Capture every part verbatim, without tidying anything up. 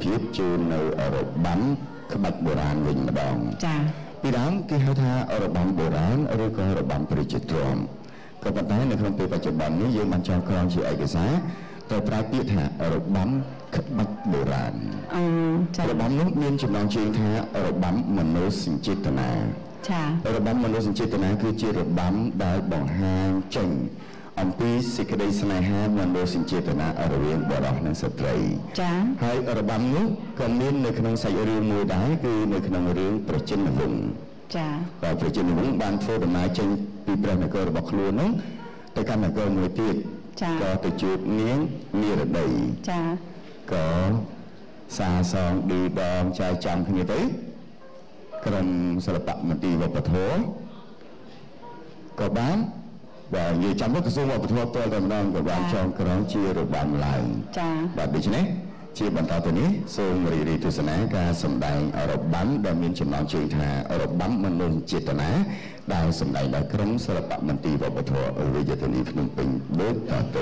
Tiết chôn ở rồi bắn các bạch bồ rán mình mà đòn. Chà. Vì đó cái hai tha ở rồi bắn bồ rán ở rồi có rồi bắn Preachitron. Các bạn thấy này không từ bạch bắnนี้យើងបានចងក្រងជាឯកសារតែប្រើពាក្យថារបាំក្បាច់បុរាណអូចារបាំនោះមានចំណងជើងថារបាំមនោសញ្ចេតនាចារបាំមនោសញ្ចេតនាគឺជារបាំដែលបង្ហាញចេញអំពីសេចក្តីស្នេហាមនោសញ្ចេតនារវាងបុរសនិងស្ត្រីចាហើយរបាំនោះក៏មាននៅក្នុងសាច់រឿងមួយដែរគឺនៅក្នុងរឿងព្រះជន្មវង្សចាតែព្រះជន្មវង្សបានធ្វើដំណើរចេញពីព្រះនគររបស់ខ្លួននោះទៅកាន់នគរមួយទៀតក៏ទៅជួបនាងនិរដីចាក៏សាសងឌីដងចែកចាំគ្នាទៅក្រុមសិល្បៈមន្ទីរវប្បធម៌ក៏បានបាទនិយាយចាំទៅក្រសួងវប្បធម៌តតែម្ដងក៏បានចងក្រងជារបាំឡើងចាបាទដូច្នេះជាបន្តទៅនេះសូមរីករាយទស្សនាការសម្ដែងរបាំដែលមានចំណងជើងថារបាំមនោសញ្ចេតនាដែលសម្ដែងដោយក្រុមសិល្បៈមន្ទីរវប្បធម៌រាជធានីភ្នំពេញដូចតទៅ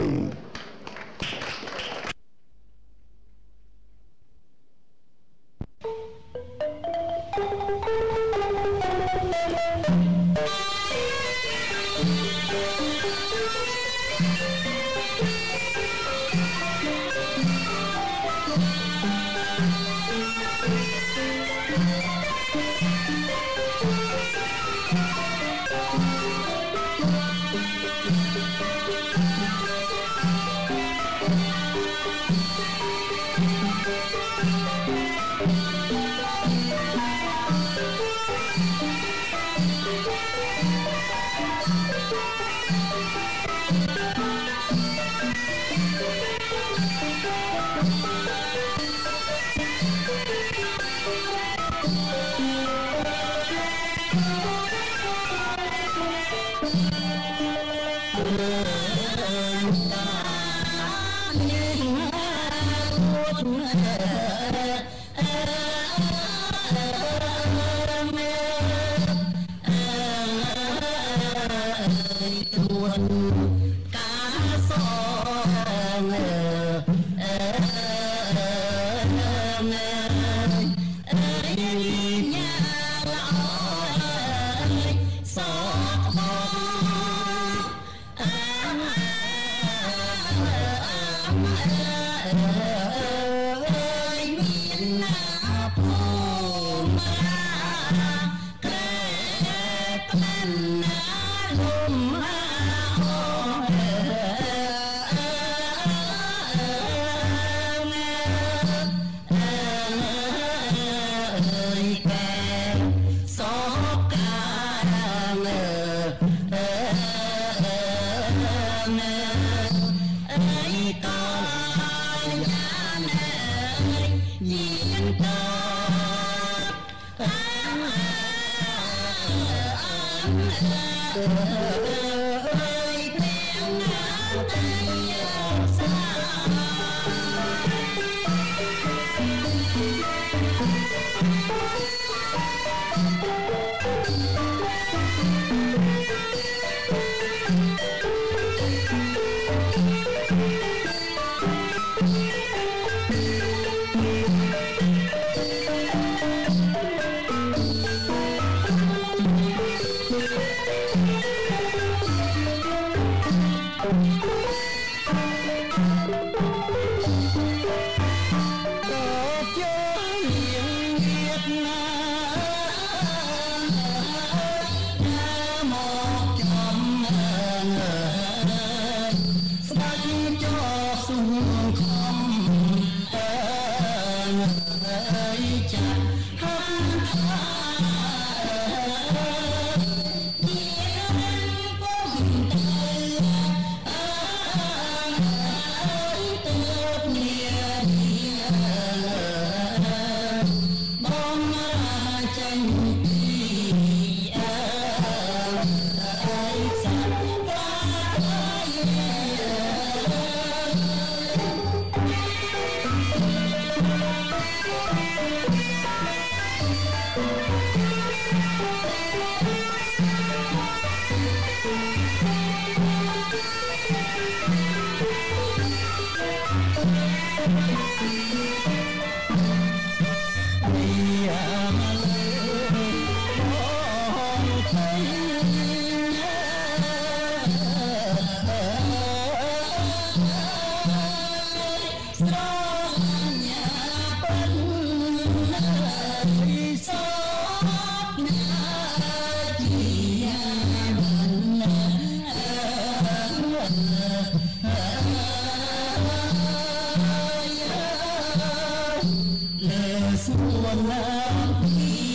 xuân